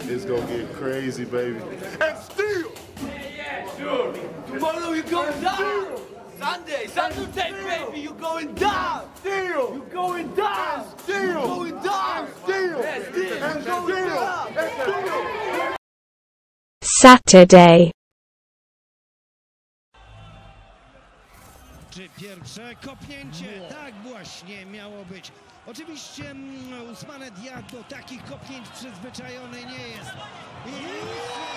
it's gonna get crazy, baby. And still! Yeah, sure. Tomorrow you're going down! Sunday, baby, you're going down! Still! You're going down! Still! You're going down! Still! Yeah, still! And still! Saturday. Czy pierwsze kopnięcie? Tak właśnie miało być. Oczywiście Ousmane Diagne do takich kopnięć przyzwyczajony nie jest.